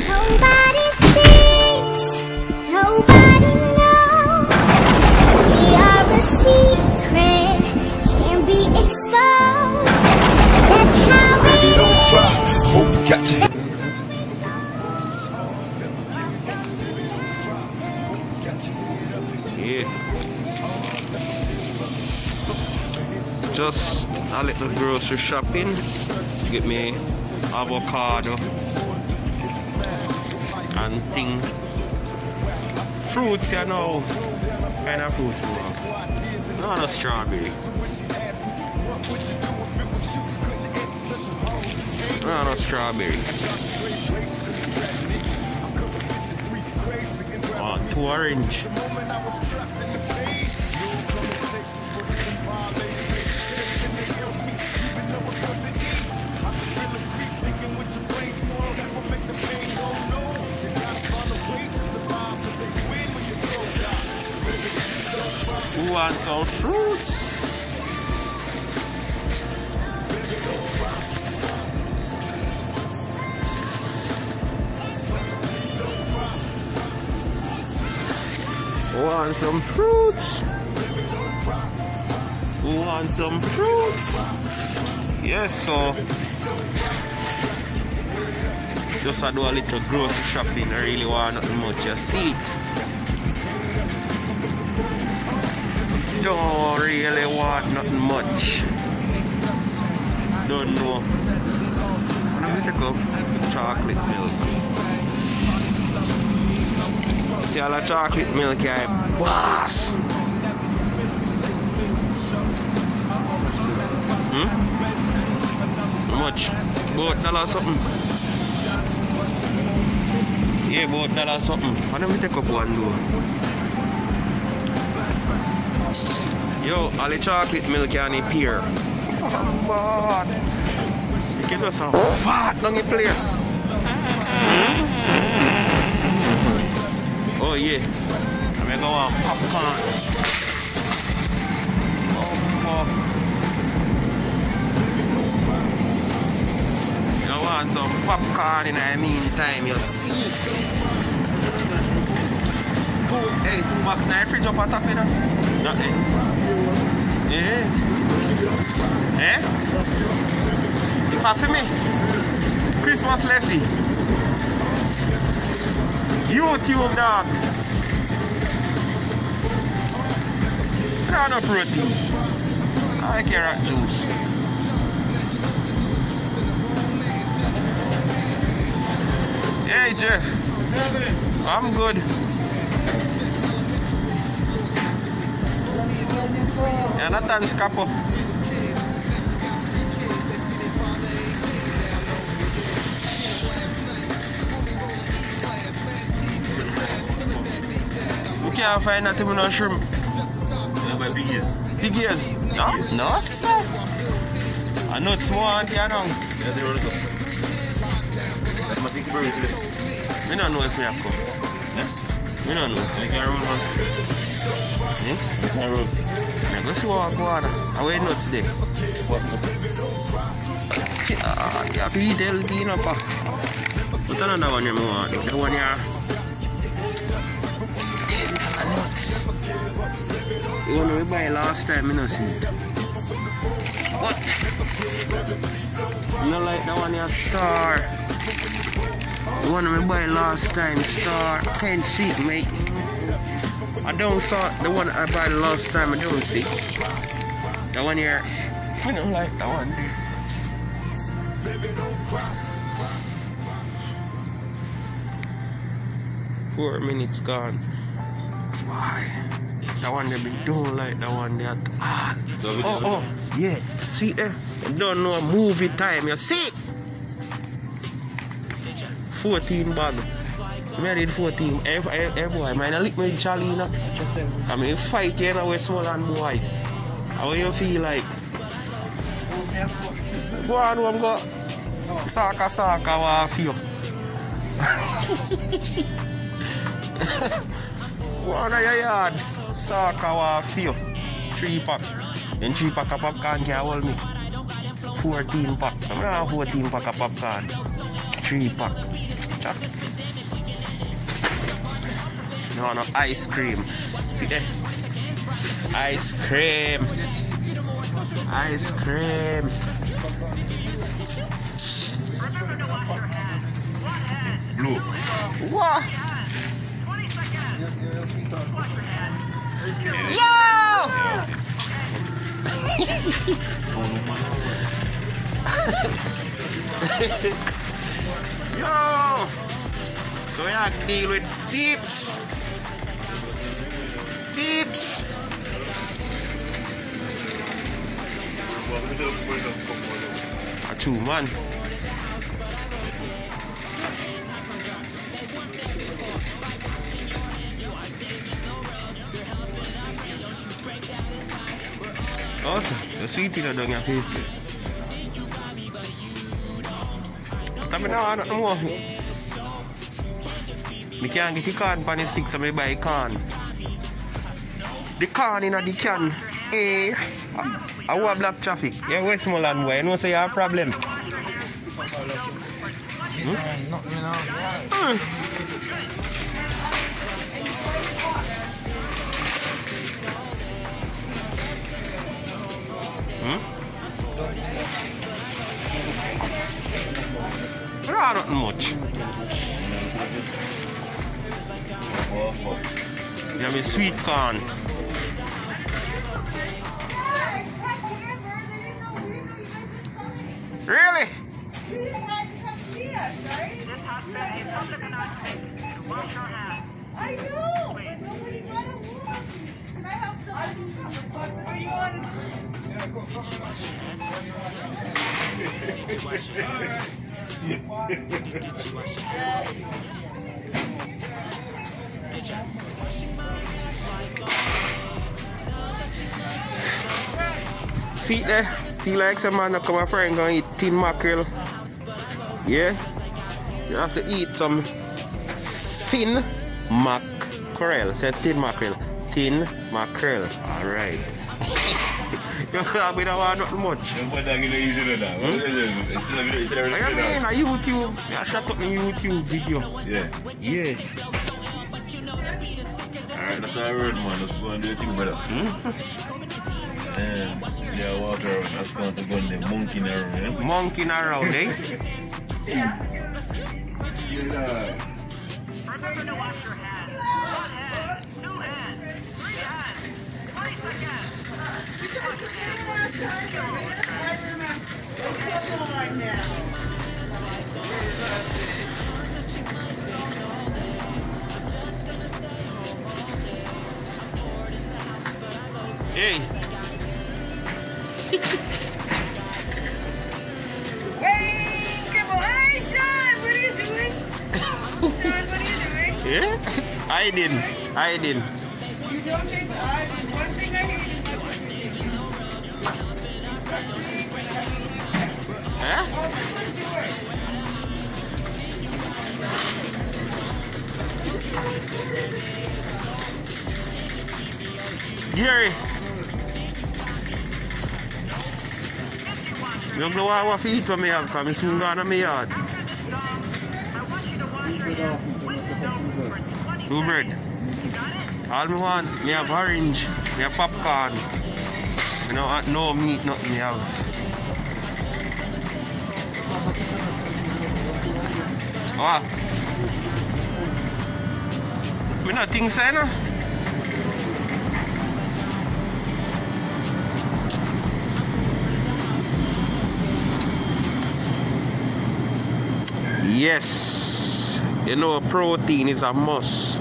Nobody sees, nobody knows. We are a secret, can't be exposed. That's how it is. Gotcha. Yeah. Just a little grocery shopping. Get me avocado and thing. Fruits, you know. Kind of fruits you want. No strawberry. No strawberry. Oh, 2 orange. Who wants some fruits? Who wants some fruits? Who wants some fruits? Yes, so just I do a little grocery shopping. I really want nothing much. You see it. Don't really want nothing much. Don't know. Let me take up chocolate milk. See all the chocolate milk here, boss. How much? About $1 something. Yeah, about $1 something. Why don't we take up one though? Yo, all the chocolate milk and the pear. Oh, God. You can do some fat down the place. Oh, yeah. I'm gonna go on popcorn. Oh. You want some popcorn in the meantime, you see. Two box in the fridge up on top of that. Nothing. Yeah. Eh? If I for me, Christmas lefty. YouTube dog. No protein. I like carrot juice. Hey Jeff. I'm good. Yeah, Nathan's scrap up. We can't find nothing with no shrimp. Big ears. Big ears? No? No, sir. I know it's more on here now. Yeah, they roll it up. That's my big bird today. We don't know if we have come. Yeah? We don't know. We can roll one. Yeah? We can roll. Let's see what I go on. I wait not today. What? Yeah, you have to eat healthy enough. What's another one you want? The one here. The one we buy last time, I don't see it. What? You don't like that one here, Star. The one we buy last time, Star. Can't see it, mate. I don't saw the one I bought last time, I don't see. That one here, I don't like that one there. 4 minutes gone. Why? That one they don't like that one there. Oh, yeah. See there? You don't know movie time, you see? 14 bag. I did 14. Hey boy, man, I lick my jolly, you know. I mean, fight you know, with small and boy. How you feel like? Go on, I'm go. Saka, waff you. Go on your yard. Saka, waff you. 3 pack. Then 3 pack of popcorn can hold me. 14 pack. I'm not 14 pack of popcorn. 3 pack. Huh? No ice cream. See there? Ice cream. Ice cream. Blue. What? Yo! Yo! So we have to deal with tips. Tips. A true man. Awesome. The sweetie that don't get it. I don't know. I can't get the can pan the stick, so I buy a can. The can in the can. Hey, I want black traffic. Yeah, Westmoreland boy, you know say you have a problem. Not much. You have a sweet corn. Really? I know, but nobody got a wash. Can I help somebody? Where you want? See there? See like some man that come a friend gonna eat tin mackerel. Yeah? You have to eat some thin mackerel. Say tin mackerel. Tin mackerel. Alright. You can't be the one not much. I mean, a YouTube. I shut up in YouTube video. Yeah. Yeah. Alright, that's all I heard, man. Let's go and do a thing, brother. Yeah, walk around. That's going to go in the monkey around, eh? Monkey around, eh? Remember to wash your hands. 1 hand, 2 hands, 3 hands, 20 seconds. Hey. Hey, come on. Hey, Sean, what are you doing? Sean, what are you doing? Yeah? I didn't. You don't take one thing I hate is Gary. You don't know what to eat when I have come. I'm soon gone to my yard. Blue bread. All me want, me have orange, me have popcorn. You know, no meat, nothing me have. What? We not think so, no? Yes, you know protein is a must.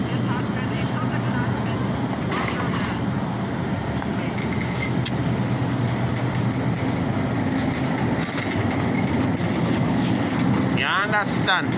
You understand?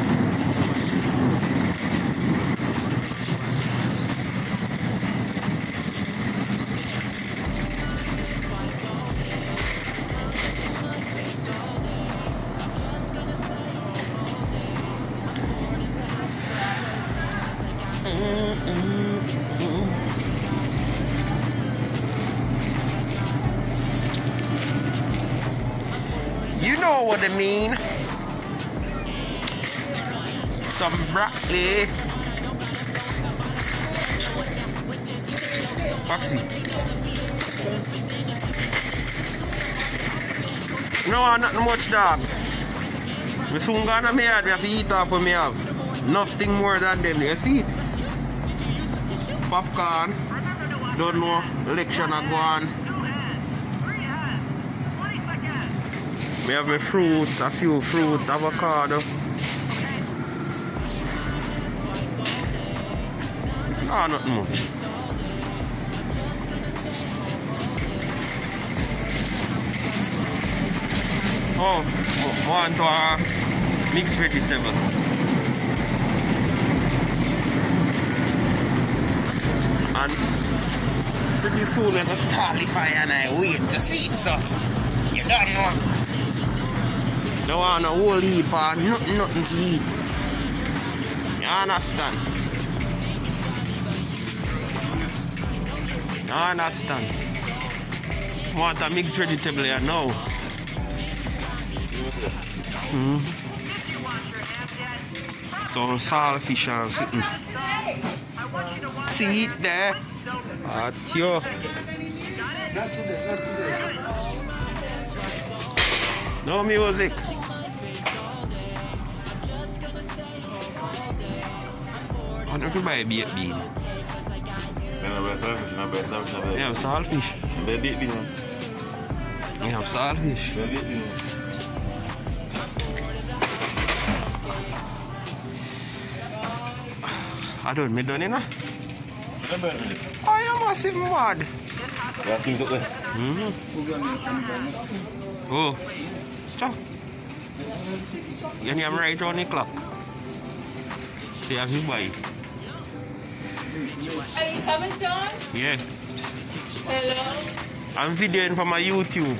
You know what I mean. some broccoli. Foxy. No, not much, dog. We soon gonna me yard, we have to eat off what me have. Nothing more than them, you see? Popcorn. Don't know, election are gone. We have my fruits, a few fruits, avocado. Ah, not much. Oh, want to mixed vegetable. And pretty soon we're going to start the fire and I wait to see it, so you don't know. Don't want a whole heap or nothing to eat. You understand? You understand? Want a mixed vegetable here now. So saltfish and sitting. See it there. At you. No music. I don't buy a baked bean. Yeah, saltfish. We have saltfish. I don't me done enough. I am massive mad. Oh, ciao. I'm right on the clock. See, have you buy it? Are you coming, John? Yeah. Hello? I'm videoing for my YouTube.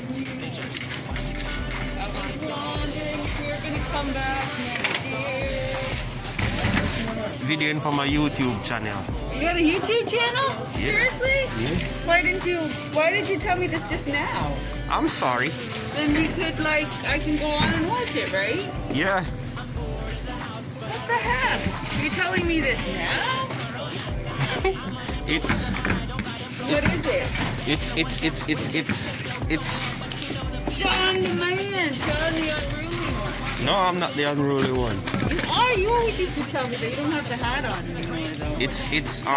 I was wondering if you were going to come back next year. Videoing for my YouTube channel. You got a YouTube channel? Yeah. Seriously? Yeah. Why did you tell me this just now? I'm sorry. Then we could, like, I can go on and watch it, right? Yeah. What the heck? You're telling me this now? It's What is it? it's John the man, John the unruly one. no, I'm not the unruly one. You are. You always used to tell me that you don't have the hat on anymore, though. It's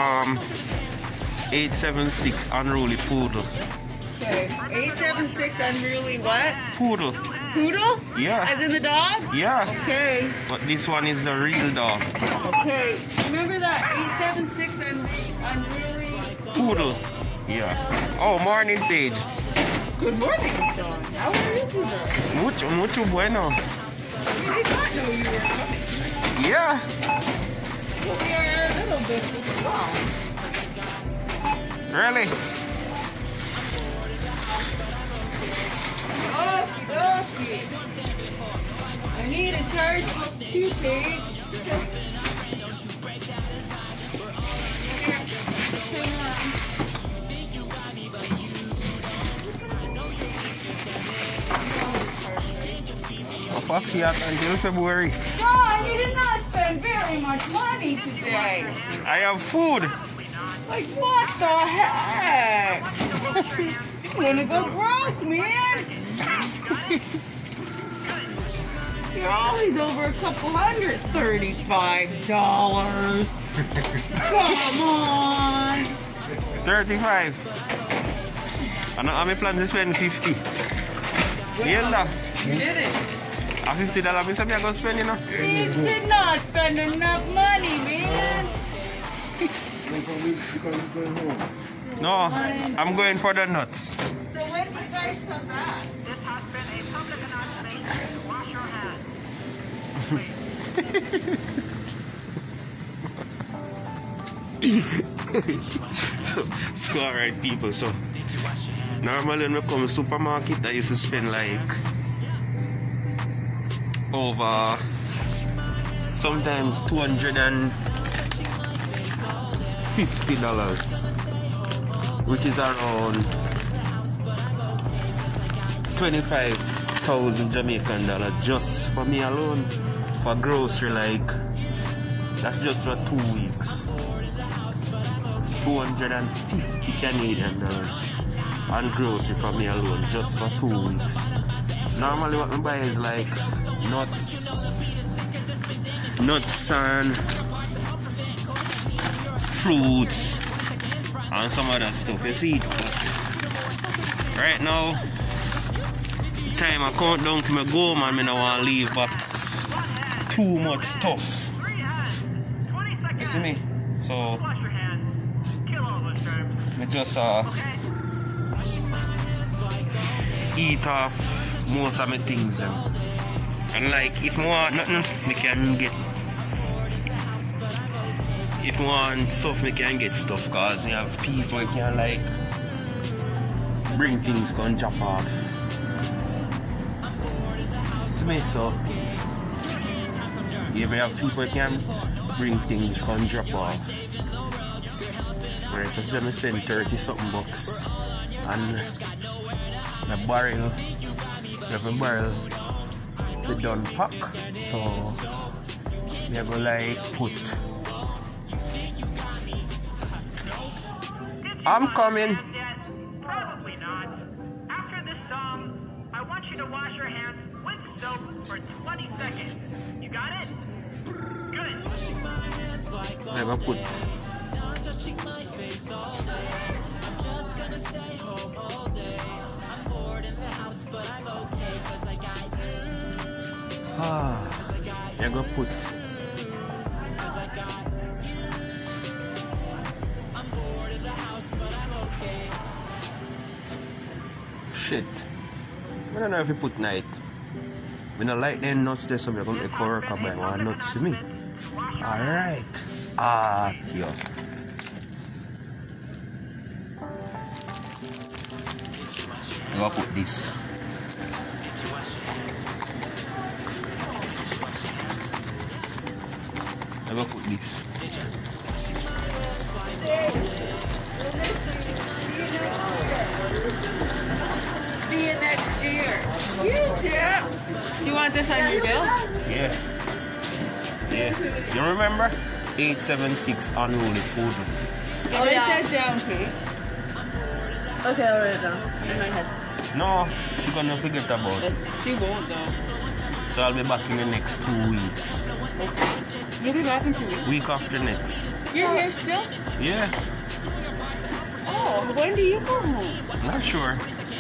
876 unruly poodle. Okay. 876 unruly what? Poodle. Poodle? Yeah. As in the dog? Yeah. Okay. But this one is the real dog. Okay. Remember that 876 unruly Poodle. Yeah. Oh, morning page. Good morning, John. How are you today? Mucho bueno. We did not know you were coming. Yeah. But we are a little bit surprised. Really? Okay. I need a charge 2 page. Foxy out until February. John, you did not spend very much money today. I have food. Like, what the heck? You're gonna go broke, man. You're always over a couple $135. Come on. 35. And I'm planning to spend 50. Yeah, You didn't. $50 means I'm going to spend, you know. You did not spend enough money, man. No, I'm going for the nuts. So when do you guys come back? This has been a public announcement. Wash your hands. So alright people, so normally when we come to the supermarket I used to spend like over sometimes $250, which is around 25,000 Jamaican dollars just for me alone. for grocery, like, that's just for 2 weeks. 250 Canadian dollars on grocery for me alone, just for 2 weeks. Normally what I buy is like nuts and fruits and some other stuff, you see. But right now, time I count down to my go, man, I don't want to leave back too much stuff. You see me? So Wash your hands. Kill all those germs. I just eat off most of my things them. And like if I want nothing, I can get. If I want stuff, I can get stuff, cause you have people who can like bring things can drop off. See me? So if you have people who can bring things can drop off. Right, just let me spend 30 something bucks and the barrel, every barrel the done pack. So we have to like put. I'm coming. Probably not. After this song, I want you to wash your hands with soap for 20 seconds. You got it? Good. I have to put. You're gonna put shit. I don't know if you put night. When I like them nuts there, so I'm gonna make work up by one nuts to me. Alright. Yo. I'm gonna put this. I'm gonna put this. See you next year. You too. You want this on your bill? Yeah. Yeah. You remember? 876 unruly food. I'll write that down, Kate. Okay, I'll write it down in my head. No, she's gonna forget about it. She won't though. So I'll be back in the next 2 weeks. Okay. You'll be back in 2 weeks. Week after next. You're here still? Yeah. Oh, when do you come home? Not sure.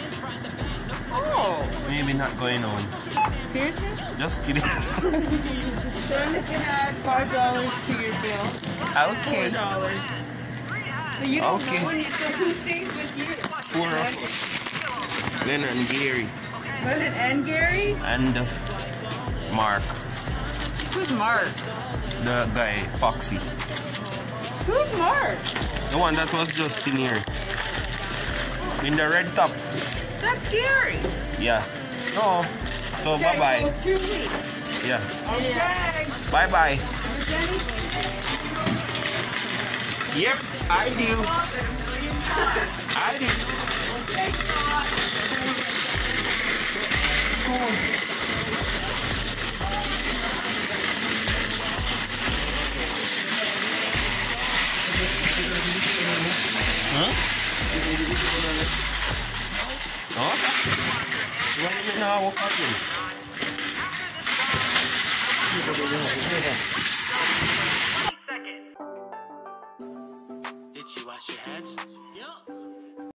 Oh, Maybe not going on. seriously? Just kidding. So I'm just gonna add $5 to your bill. Okay. $4. So you don't Okay. know when you so who stays with you? 4 of us. Glenn and Gary. Brendan and Gary? And Mark. Who's Mark? The guy, Foxy. Who's Mark? The one that was just in here. In the red top. That's Gary. Yeah. No. So Okay, bye-bye. so 2 weeks. Yeah. Okay. Bye-bye. Jenny? Yep, I do. I do. Huh? Huh? You want to know what happened? Did you wash your hands? Yeah.